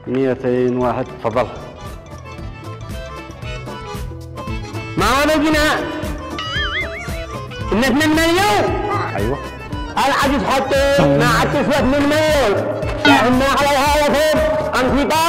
200 واحد، تفضل. معانا جناح. إن 2 مليون. ايوه. العجز حطي ما عاد تسوى 2 مليون. احنا على الهواء فوق انفطار.